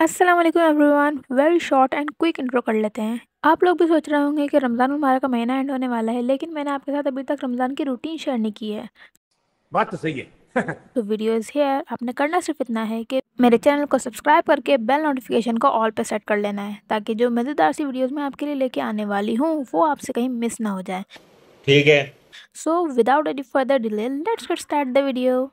अस्सलाम वालेकुम everyone. Very short and quick intro कर लेते हैं। आप लोग भी सोच रहे होंगे कि रमज़ान मुबारक का महीना एंड होने वाला है, लेकिन मैंने आपके साथ अभी तक रमज़ान की रूटीन शेयर नहीं की है। बात तो सही है। तो वीडियो इज़ हियर। आपने करना सिर्फ इतना है कि मेरे चैनल को सब्सक्राइब करके बेल नोटिफिकेशन को ऑल पे सेट कर लेना है, ताकि जो मज़ेदार सी वीडियोज़ मैं आपके लिए लेके आने वाली हूँ वो आपसे कहीं मिस ना हो जाए। ठीक है। So without any further delay let's get start the video.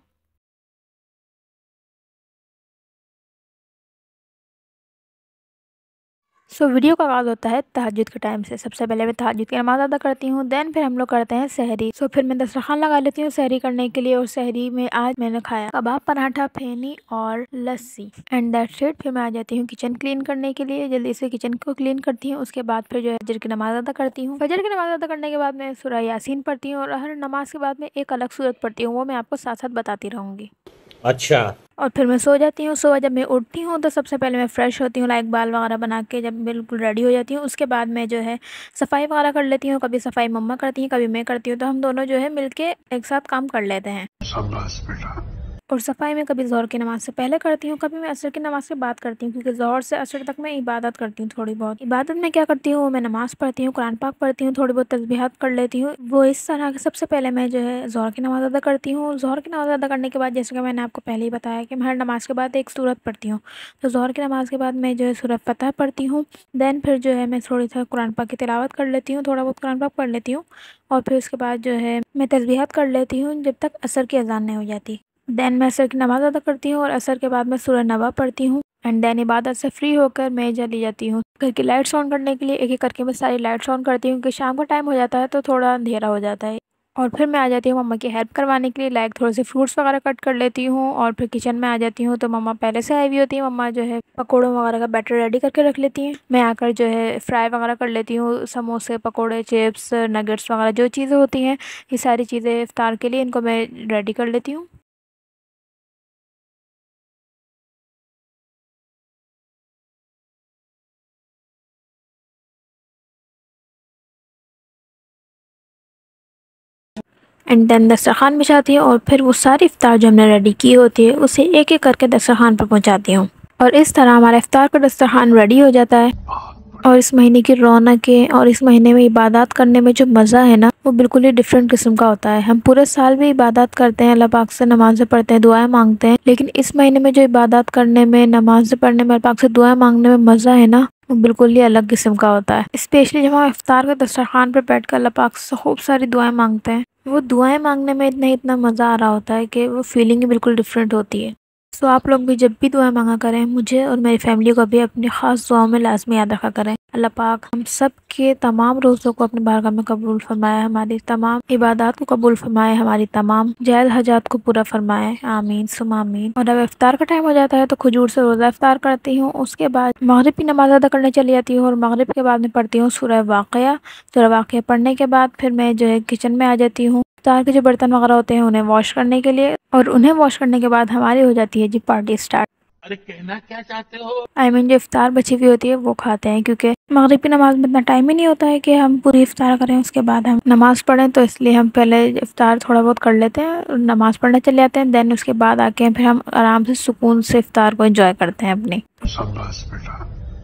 Video का आगाज़ होता है तहज्जुद के टाइम से। सबसे पहले मैं तहज्जुद की नमाज़ अदा करती हूँ, देन फिर हम लोग करते हैं सहरी। फिर मैं दस्तरखान लगा लेती हूँ सहरी करने के लिए। और सहरी में आज मैंने खाया कबाब, पराठा, फेनी और लस्सी एंड दैट्स इट। फिर मैं आ जाती हूँ किचन क्लीन करने के लिए। जल्दी से किचन को क्लीन करती हूँ। उसके बाद फिर जो है फजर की नमाज़ अदा करती हूँ। फजर की नमाज़ अदा करने के बाद मैं सूरह यासीन पढ़ती हूँ और हर नमाज के बाद मैं एक अलग सूरत पढ़ती हूँ, वो मैं आपको साथ साथ बताती रहूँगी। अच्छा। और फिर मैं सो जाती हूँ। सुबह जब मैं उठती हूँ तो सबसे पहले मैं फ़्रेश होती हूँ, लाइक बाल वगैरह बना के जब बिल्कुल रेडी हो जाती हूँ, उसके बाद मैं जो है सफाई वगैरह कर लेती हूँ। कभी सफाई मम्मा करती हैं, कभी मैं करती हूँ, तो हम दोनों जो है मिलके एक साथ काम कर लेते हैं। शाबाश बेटा। और सफाई में कभी ज़ोहर की नमाज़ से पहले करती हूँ, कभी मैं असर की नमाज़ के बाद करती हूँ, क्योंकि ज़ोहर से असर तक मैं इबादत करती हूँ। थोड़ी बहुत इबादत में क्या करती हूँ, मैं नमाज़ पढ़ती हूँ, कुरान पाक पढ़ती हूँ, थोड़ी बहुत तस्बीहात कर लेती हूँ। वो इस तरह के सबसे पहले मैं जो है ज़ोहर की नमाज़ अदा करती हूँ। ज़ोहर की नमाज़ अदा करने के बाद, जैसे कि मैंने आपको पहले ही बताया कि मैं हर नमाज़ के बाद एक सूरत पढ़ती हूँ, तो ज़ोहर की नमाज़ के बाद मैं जो है सूरत फ़तह पढ़ती हूँ। देन फिर जो है मैं थोड़ी सा कुरान पाक की तिलावत कर लेती हूँ, थोड़ा बहुत कुरान पाक पढ़ लेती हूँ। और फिर उसके बाद जो है मैं तस्बीहात कर लेती हूँ जब तक असर की अज़ान नहीं हो जाती। देन मैं असर की नमाज़ अदा करती हूँ और असर के बाद मैं सूरह नबा पढ़ती हूँ। एंड देन इबादत से फ्री होकर मैं चली जाती हूँ घर की लाइट्स ऑन करने के लिए। एक एक करके मैं सारी लाइट्स ऑन करती हूँ, क्योंकि शाम का टाइम हो जाता है तो थोड़ा अंधेरा हो जाता है। और फिर मैं आ जाती हूँ मम्मा की हेल्प करवाने के लिए, लाइक थोड़े से फ्रूट्स वगैरह कट कर लेती हूँ। और फिर किचन में आ जाती हूँ तो मम्मा पहले से आई हुई होती है। मम्मा जो है पकौड़ों वगैरह का बैटर रेडी करके रख लेती हैं। मैं आकर जो है फ्राई वगैरह कर लेती हूँ, समोसे, पकौड़े, चिप्स, नगेट्स वगैरह जो चीज़ें होती हैं, ये सारी चीज़ें इफ्तार के लिए इनको मैं रेडी कर लेती हूँ। एंड देन दस्तरखान बिछाती हूँ और फिर वो सारी इफ्तार जो हमने रेडी की होती है उसे एक एक करके दस्तरखान पर पहुँचाती हूँ। और इस तरह हमारा इफ्तार का दस्तरखान रेडी हो जाता है। और इस महीने की रौनकें और इस महीने में इबादत करने में जो मज़ा है ना, वो बिल्कुल ही डिफरेंट किस्म का होता है। हम पूरे साल भी इबादत करते हैं, अल्लाह पाक से नमाज़ें पढ़ते हैं, दुआएं मांगते हैं, लेकिन इस महीने में जो इबादत करने में, नमाज़ें पढ़ने में, अल्लाह पाक से दुआएं मांगने में मज़ा है ना, वो बिल्कुल ही अलग किस्म का होता है। स्पेशली जब हम इफ्तार के दस्तरखान पर बैठ कर अल्लाह पाक से खूब सारी दुआएं मांगते हैं, वो दुआएं मांगने में इतना इतना मज़ा आ रहा होता है कि वो फीलिंग ही बिल्कुल डिफरेंट होती है। सो आप लोग भी जब भी दुआ मांगा करें, मुझे और मेरी फैमिली को भी अपनी ख़ास दुआओं में लाजमी याद रखा करें। अल्लाह पाक हम सब के तमाम रोज़ों को अपनी बारगाह में कबूल फरमाए, हमारी तमाम इबादत को कबूल फरमाए, हमारी तमाम जायज़ हजात को पूरा फरमाए। आमीन सुम आमीन। और अब इफ्तार का टाइम हो जाता है तो खजूर से रोज़ा इफ्तार करती हूँ। उसके बाद मगरिब की नमाज़ अदा करने चली जाती हूँ और मगरिब के बाद मैं पढ़ती हूँ सूरह वाक़िया। सूरह वाक़िया पढ़ने के बाद फिर मैं जो है किचन में आ जाती हूँ, इफ्तार के जो बर्तन वगैरह होते हैं उन्हें वॉश करने के लिए। और उन्हें वॉश करने के बाद हमारी हो जाती है जी पार्टी स्टार्ट। अरे कहना क्या चाहते हो? जो इफ्तार बची हुई होती है वो खाते हैं, क्योंकि मगरिब की नमाज में इतना टाइम ही नहीं होता है कि हम पूरी इफ्तार करें उसके बाद हम नमाज़ पढ़ें, तो इसलिए हम पहले इफ्तार थोड़ा बहुत कर लेते हैं और नमाज़ पढ़ने चले जाते हैं। देन उसके बाद आके फिर हम आराम से सुकून से इफ्तार को एंजॉय करते हैं अपनी। शाबाश बेटा।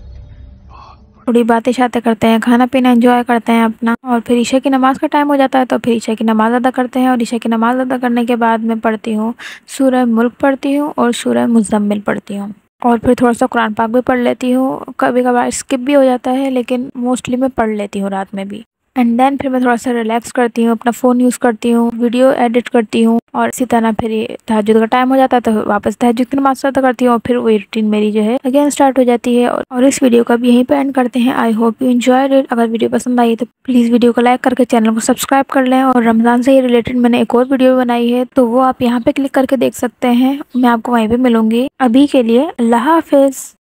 थोड़ी बातें शातें करते हैं, खाना पीना एंजॉय करते हैं अपना। और फिर ईशा की नमाज़ का टाइम हो जाता है तो फिर ईशा की नमाज़ अदा करते हैं। और ईशा की नमाज़ अदा करने के बाद मैं पढ़ती हूँ सूरह मुल्क पढ़ती हूँ और सूरह मुज़म्मिल पढ़ती हूँ। और फिर थोड़ा सा कुरान पाक भी पढ़ लेती हूँ, कभी कभार स्किप भी हो जाता है, लेकिन मोस्टली मैं पढ़ लेती हूँ रात में भी। एंड देन फिर मैं थोड़ा सा रिलैक्स करती हूँ, अपना फ़ोन यूज़ करती हूँ, वीडियो एडिट करती हूँ। और इसी तरह फिर ये तहज्जुद का टाइम हो जाता है तो वापस तहज्जुद की नमाज़ अदा करती हूँ और फिर वही रूटीन मेरी जो है अगेन स्टार्ट हो जाती है। और इस वीडियो का भी यहीं पे एंड करते हैं। I hope you enjoyed it. अगर वीडियो पसंद आई तो प्लीज़ वीडियो को लाइक करके चैनल को सब्सक्राइब कर लें। और रमज़ान से ही रिलेटेड मैंने एक और वीडियो बनाई है, तो वो आप यहाँ पे क्लिक करके देख सकते हैं। मैं आपको वहीं पर मिलूँगी। अभी के लिए अल्लाह हाफिज़।